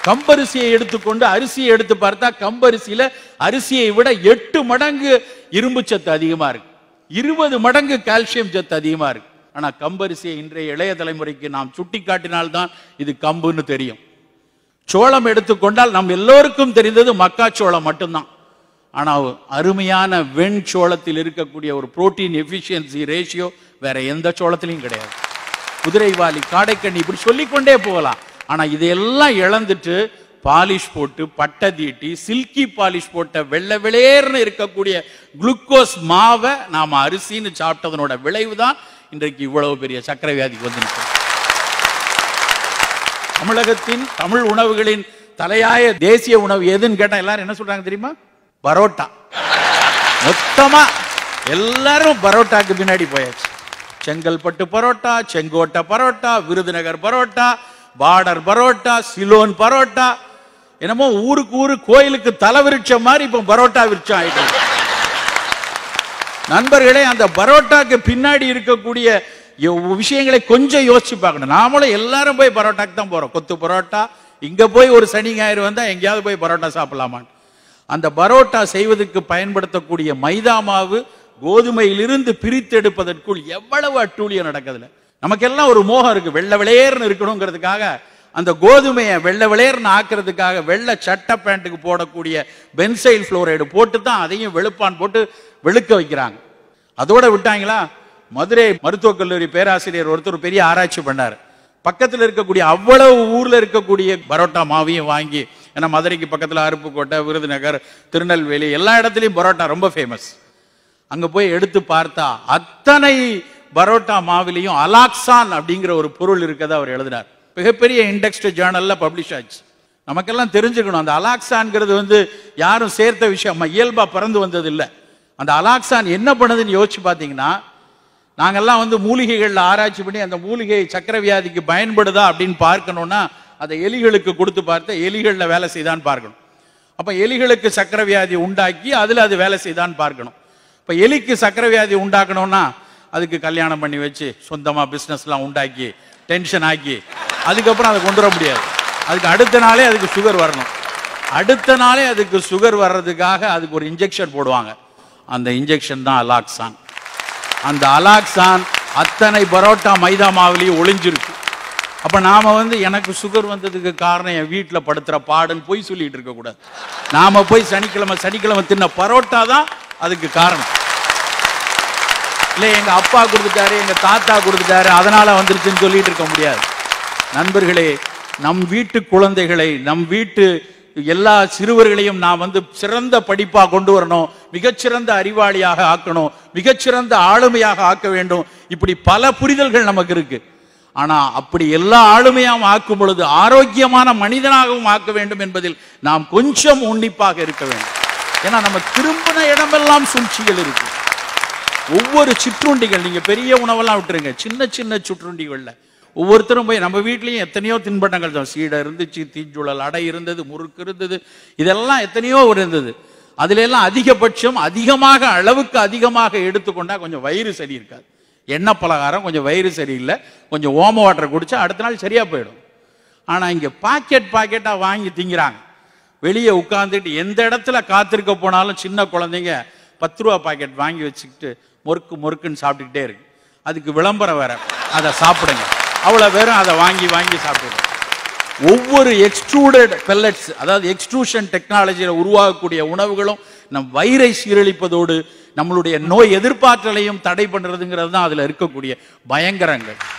கம்பரிசியை எடுத்துக்கொண்டு அரிசியை எடுத்து பார்த்தா கம்பரிசியில அரிசியை விட 8 மடங்கு இரும்பு சத்து அதிகமா இருக்கு, 20 மடங்கு கால்சியம் சத்து அதிகமா இருக்கு. ஆனா கம்பரிசியை இன்றைய இளைய தலைமுறைக்கு நாம் சுட்டி காட்டினால்தான் இது கம்புன்னு தெரியும். சோளம் எடுத்துக்கொண்டால் நம் எல்லோருக்கும் தெரிந்தது மக்காச்சோளம் மட்டும்தான். ஆனா அருமையான வெண்சோளத்தில் இருக்கக்கூடிய ஒரு புரோட்டீன் எஃபிஷியன்சி ரேஷியோ வேற எந்த சோளத்திலையும் கிடையாது. குதிரைவாலி, காடைக்கண்ணி, இப்படி சொல்லிக்கொண்டே போகலாம். ஆனா இதையெல்லாம் இழந்துட்டு பாலிஷ் போட்டு பட்டை தீட்டி சில்கி பாலிஷ் போட்ட வெள்ளை வெளியேர்னு இருக்கக்கூடிய குளுக்கோஸ் மாவை நாம அரிசின்னு சாப்பிட்டதனோட விளைவுதான் இன்றைக்கு இவ்வளவு பெரிய சர்க்கரை வியாதிக்கு வந்து நிற்கும். தமிழகத்தின் தமிழ் உணவுகளின் தலையாய தேசிய உணவு எதுன்னு கேட்டா எல்லாரும் என்ன சொல்றாங்க தெரியுமா? பரோட்டா. மொத்தமா எல்லாரும் பரோட்டாக்கு பின்னாடி போயாச்சு. செங்கல்பட்டு பரோட்டா, செங்கோட்டை பரோட்டா, விருதுநகர் பரோட்டா, பார்டர் பரோட்டா, சிலோன் பரோட்டா, என்னமோ ஊருக்கு ஊரு கோயிலுக்கு தலைவிரிச்ச மாதிரி இப்ப பரோட்டா விரிச்சம் ஆயிட்டு. நண்பர்களே, அந்த பரோட்டாக்கு பின்னாடி இருக்கக்கூடிய விஷயங்களை கொஞ்சம் யோசிச்சு பார்க்கணும். நாமளும் எல்லாரும் போய் பரோட்டாக்கு தான் போறோம். கொத்து பரோட்டா, இங்க போய் ஒரு சனி ஞாயிறு வந்தா எங்கேயாவது போய் பரோட்டா சாப்பிடலாமான்னு. அந்த பரோட்டா செய்வதற்கு பயன்படுத்தக்கூடிய மைதா மாவு கோதுமையிலிருந்து பிரித்தெடுப்பதற்குள் எவ்வளவு அட்டூழியம் நடக்குதுல. நமக்கெல்லாம் ஒரு மோகம் இருக்கு, வெள்ளை விளையர்னு இருக்கணுங்கிறதுக்காக அந்த கோதுமையை வெள்ளை விளையர்னு ஆக்குறதுக்காக வெள்ளை சட்டை பேண்ட்டுக்கு போடக்கூடிய பென்சைல் புளோரைடு போட்டு தான் அதையும் வெளுப்பான் போட்டு வெளுக்க வைக்கிறாங்க. அதோட விட்டாங்களா? மதுரை மருத்துவக் கல்லூரி பேராசிரியர் ஒருத்தர் பெரிய ஆராய்ச்சி பண்ணார். பக்கத்தில் இருக்கக்கூடிய அவ்வளவு ஊர்ல இருக்கக்கூடிய பரோட்டா மாவையும் வாங்கி, ஏன்னா மதுரைக்கு பக்கத்தில் அருப்புக்கோட்டை, விருதுநகர், திருநெல்வேலி எல்லா இடத்துலையும் பரோட்டா ரொம்ப ஃபேமஸ். அங்க போய் எடுத்து பார்த்தா அத்தனை பரோட்டா மாவிலையும் அலாக்சான் அப்படிங்கிற ஒரு பொருள் இருக்கதை அவர் எழுதினார். மிகப்பெரிய இண்டெக்ஸ்டு ஜேர்னல்ல பப்ளிஷ் ஆச்சு. நமக்கெல்லாம் தெரிஞ்சுக்கணும், அந்த அலாக்சான்ங்கிறது வந்து யாரும் சேர்த்த விஷயம், இயல்பா பறந்து வந்தது இல்லை. அந்த அலாக்சான் என்ன பண்ணுதுன்னு யோசிச்சு பார்த்தீங்கன்னா, நாங்கெல்லாம் வந்து மூலிகைகள்ல ஆராய்ச்சி பண்ணி அந்த மூலிகை சக்கரை வியாதிக்கு பயன்படுதா அப்படின்னு பார்க்கணும்னா அதை எலிகளுக்கு கொடுத்து பார்த்து எலிகள்ல வேலை செய்தான்னு பார்க்கணும். அப்ப எலிகளுக்கு சக்கரை வியாதி உண்டாக்கி அதுல அது வேலை செய்தான்னு பார்க்கணும். இப்ப எலிக்கு சக்கரை வியாதி உண்டாக்கணும்னா அதுக்கு கல்யாணம் பண்ணி வச்சு சொந்தமா பிசினஸ்லாம் உண்டாக்கி டென்ஷன் ஆக்கி அதுக்கப்புறம் அதை கொண்டு வர முடியாது. அதுக்கு அடுத்த நாளே அதுக்கு சுகர் வரணும். அடுத்த நாளே அதுக்கு சுகர் வர்றதுக்காக அதுக்கு ஒரு இன்ஜெக்ஷன் போடுவாங்க. அந்த இன்ஜெக்ஷன் தான் அலாக்சான். அந்த அலாக்சான் அத்தனை பரோட்டா மைதா மாவுலையும் ஒளிஞ்சிருக்கு. அப்ப நாம வந்து எனக்கு சுகர் வந்ததுக்கு காரணம் என் வீட்டுல படுத்துற பாடுன்னு போய் சொல்லிட்டு இருக்க கூடாது. நாம போய் சனிக்கிழமை தின்ன பரோட்டா தான் அதுக்கு காரணம். இல்ல எங்க அப்பா கொடுத்துட்டாரு, எங்க தாத்தா கொடுத்துட்டாரு, அதனால வந்துருச்சுன்னு சொல்லிட்டு இருக்க முடியாது. நண்பர்களே, நம் வீட்டு குழந்தைகளை, நம் வீட்டு எல்லா சிறுவர்களையும் நாம் வந்து சிறந்த படிப்பா கொண்டு வரணும், மிகச்சிறந்த அறிவாளியாக ஆக்கணும், மிகச்சிறந்த ஆளுமையாக ஆக்க வேண்டும். இப்படி பல புரிதல்கள் நமக்கு இருக்கு. ஆனா அப்படி எல்லா ஆளுமையாகவும் ஆக்கும் பொழுது ஆரோக்கியமான மனிதனாகவும் ஆக்க வேண்டும் என்பதில் நாம் கொஞ்சம் உன்னிப்பாக இருக்க வேண்டும். ஏன்னா நம்ம திரும்பின இடமெல்லாம் சூழ்ச்சிகள் இருக்கு. ஒவ்வொரு சிற்றுண்டிகள், நீங்க பெரிய உணவெல்லாம் விட்டுருங்க, சின்ன சின்ன சிற்றுண்டிகள்ல ஒவ்வொருத்தரும் போய், நம்ம வீட்லயும் எத்தனையோ தின்பண்டங்கள் தான், சீடை இருந்துச்சு, தீஞ்சுழல் அடை இருந்தது, முறுக்கு இருந்தது, இதெல்லாம் எத்தனையோ இருந்தது. அதுல எல்லாம் அதிகபட்சம் அதிகமாக அளவுக்கு அதிகமாக எடுத்துக்கொண்டா கொஞ்சம் வயிறு சரி இருக்காது. எண்ணெய் பலகாரம் கொஞ்சம் வயிறு சரியில்லை, கொஞ்சம் ஓம வாட்டர் குடிச்சா அடுத்த நாள் சரியா போயிடும். ஆனா இங்க பாக்கெட்டா வாங்கி திங்கிறாங்க. வெளியே உட்கார்ந்துட்டு எந்த இடத்துல காத்திருக்க போனாலும் சின்ன குழந்தைங்க 10 ரூபா பாக்கெட் வாங்கி வச்சுக்கிட்டு முறுக்குன்னு சாப்பிட்டுக்கிட்டே இருக்கு. அதுக்கு விளம்பரம் வேற, அதை சாப்பிடுங்க, அவ்வளவு பேரும் அதை வாங்கி சாப்பிடுங்க. ஒவ்வொரு எக்ஸ்ட்ரூடட் பெல்லட்ஸ், அதாவது எக்ஸ்ட்ரூஷன் டெக்னாலஜியில உருவாகக்கூடிய உணவுகளும் நம் வயிறை சீரழிப்பதோடு நம்மளுடைய நோய் எதிர்ப்பாற்றலையும் தடை பண்றதுங்கிறது தான் அதுல இருக்கக்கூடிய பயங்கரங்கள்.